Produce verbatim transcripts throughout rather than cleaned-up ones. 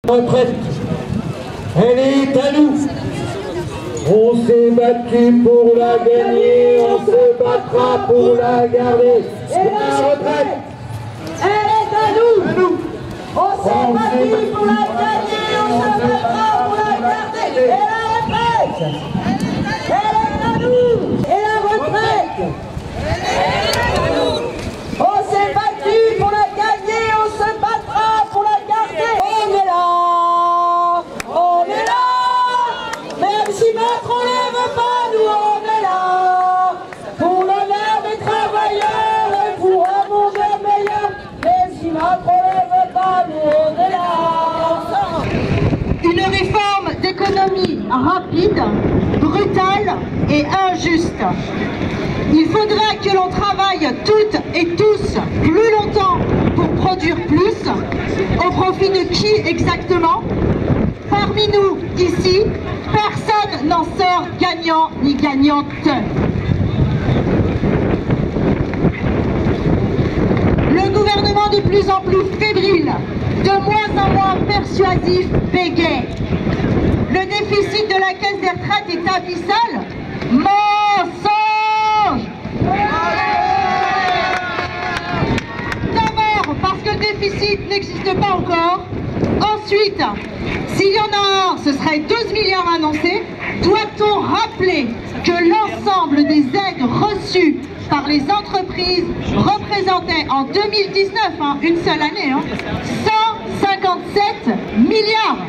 Retraite, elle est à nous. On s'est battu pour la gagner, on se battra pour la garder. Et la retraite, elle est à nous. À nous. On s'est battu pour la gagner, on se battra pour la garder. Et la retraite, elle est à nous. Et la retraite, elle est à nous. On s'est battu pour la gagner, on se battra pour la garder. On est là, on est là. Même si Macron ne veut pas, nous on est là. Pour l'honneur des travailleurs et pour un monde meilleur. Mais si Macron ne veut pas, nous on est là. Une réforme d'économie rapide, brutale et injuste. Il faudra que l'on travaille toutes et tous plus longtemps pour produire plus. Au profit de qui exactement? Parmi nous, ici, personne n'en sort gagnant ni gagnante. Le gouvernement de plus en plus fébrile, de moins en moins persuasif, bégaie. Le déficit de la caisse des retraites est abyssal. Mensonge! D'abord parce que le déficit n'existe pas encore. Ensuite, s'il y en a un, ce serait douze milliards annoncés. Doit-on rappeler que l'ensemble des aides reçues par les entreprises représentait en deux mille dix-neuf, hein, une seule année, hein, cent cinquante-sept milliards.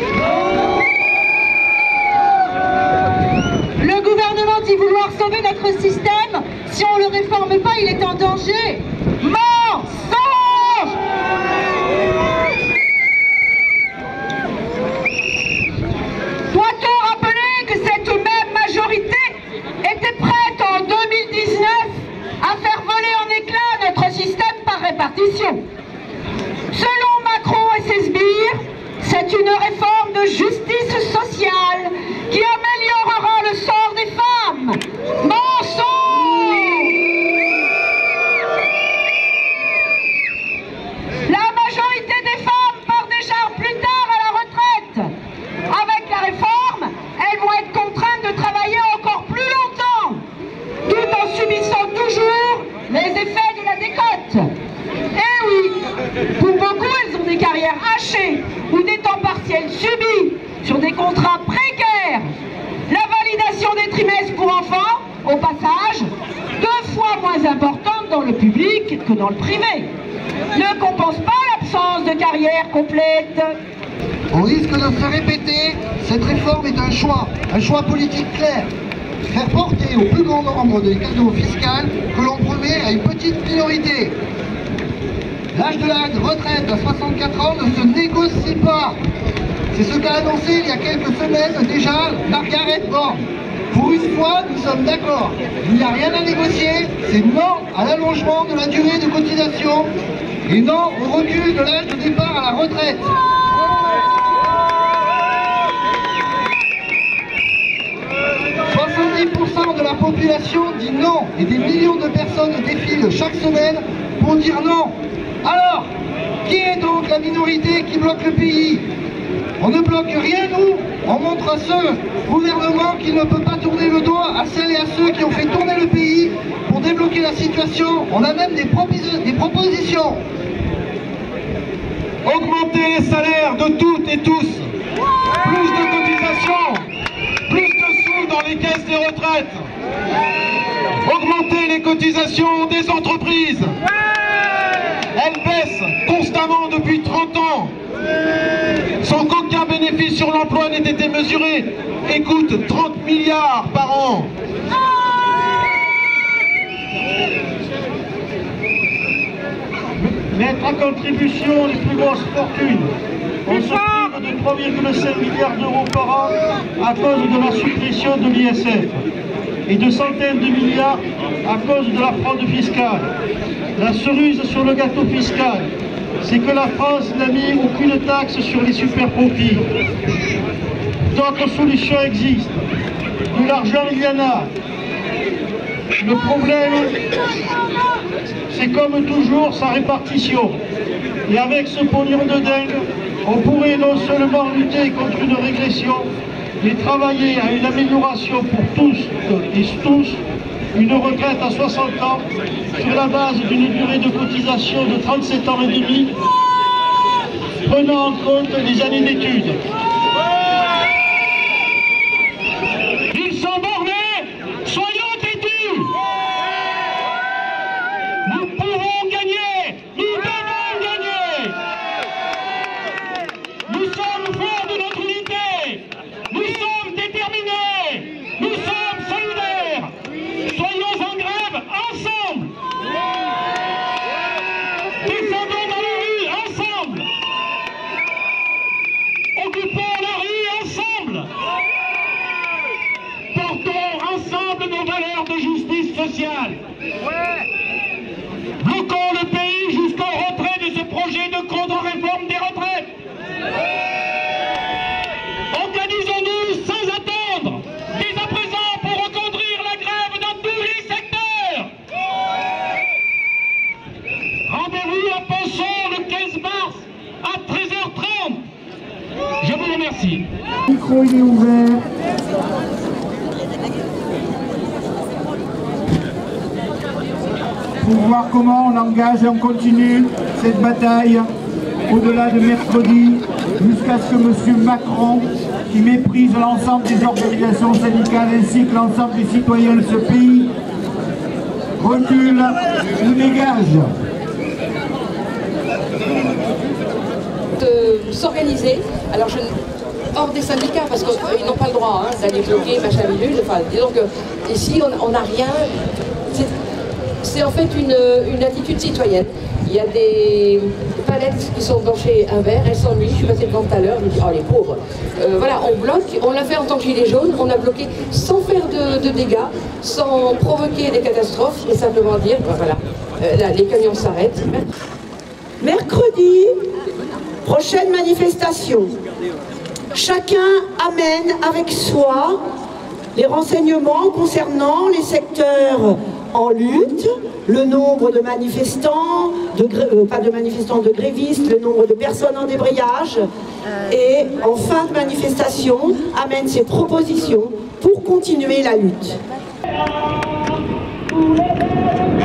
Le gouvernement dit vouloir sauver notre système. Si on ne le réforme pas, il est en danger. Mensonge! Doit-on rappeler que cette même majorité était prête en deux mille dix-neuf à faire voler en éclats notre système par répartition? Selon Macron et ses sbires, c'est une réforme de justice sociale qui améliorera le sort des femmes. Mensonge! La majorité des femmes part déjà plus tard à la retraite. Avec la réforme, elles vont être contraintes de travailler encore plus longtemps, tout en subissant toujours les effets de la décote. Eh oui, pour beaucoup, elles ont des carrières hachées ou des temps partiels subis sur des contrats précaires. La validation des trimestres pour enfants, au passage, deux fois moins importante dans le public que dans le privé, ne compense pas l'absence de carrière complète. Au risque de se répéter, cette réforme est un choix, un choix politique clair. Faire porter au plus grand nombre des cadeaux fiscaux que l'on promet à une petite minorité. L'âge de la retraite à soixante-quatre ans ne se négocie pas. C'est ce qu'a annoncé il y a quelques semaines déjà Margaret Borg. Pour une fois, nous sommes d'accord. Il n'y a rien à négocier. C'est non à l'allongement de la durée de cotisation et non au recul de l'âge de départ à la retraite. soixante-dix pour cent de la population dit non et des millions de personnes défilent chaque semaine pour dire non. Alors, qui est donc la minorité qui bloque le pays? On ne bloque rien, nous. On montre à ce gouvernement qu'il ne peut pas tourner le dos à celles et à ceux qui ont fait tourner le pays pour débloquer la situation. On a même des, propos- des propositions. augmenter les salaires de toutes et tous. Plus de cotisations, plus de sous dans les caisses des retraites. Augmenter les cotisations des entreprises. Elles baissent constamment depuis trente ans, sans qu'aucun bénéfice sur l'emploi n'ait été mesuré, et coûtent trente milliards par an. Mettre à contribution les plus grosses fortunes. On se prive de trois virgule cinq milliards d'euros par an à cause de la suppression de l'I S F et de centaines de milliards à cause de la fraude fiscale. La cerise sur le gâteau fiscal, c'est que la France n'a mis aucune taxe sur les super profits. D'autres solutions existent. De l'argent, il y en a. Le problème, c'est comme toujours sa répartition. Et avec ce pognon de dingue, on pourrait non seulement lutter contre une régression, mais travailler à une amélioration pour tous et tous, une retraite à soixante ans sur la base d'une durée de cotisation de trente-sept ans et demi, prenant en compte les années d'études. Ils sont bornés, soyons têtus. Nous pouvons gagner, nous devons gagner. Nous sommes forts de notre unité, nous sommes déterminés, nous sommes solidaires. Soyons en grève ensemble. Descendons dans la rue ensemble. Occupons la rue ensemble. Portons ensemble nos valeurs de justice sociale. Bloquons le pays jusqu'au retrait de ce projet de contre-réforme des retraites. Organisons-nous sans attendre, dès à présent, pour reconduire la grève dans tous les secteurs. Rendez-vous à Ponson le quinze mars à treize heures trente. Je vous remercie. Le micro il est ouvert. Pour voir comment on engage et on continue cette bataille au-delà de mercredi, jusqu'à ce que M. Macron, qui méprise l'ensemble des organisations syndicales ainsi que l'ensemble des citoyens de ce pays, recule ou dégage. De s'organiser, alors je hors des syndicats, parce qu'ils n'ont pas le droit hein, d'aller bloquer, machin bidule, enfin, disons que ici on n'a rien, c'est en fait une, une attitude citoyenne. Il y a des palettes qui sont dans chez un verre, elles s'ennuient, je suis passée devant tout à l'heure, je me dis, oh les pauvres. Euh, voilà, on bloque, on l'a fait en tant que gilet jaune, on a bloqué sans faire de, de dégâts, sans provoquer des catastrophes, mais simplement dire, ben voilà, euh, là les camions s'arrêtent. Mercredi, prochaine manifestation. Chacun amène avec soi les renseignements concernant les secteurs en lutte, le nombre de manifestants, de, euh, pas de manifestants, de grévistes, le nombre de personnes en débrayage, et en fin de manifestation, amène ses propositions pour continuer la lutte.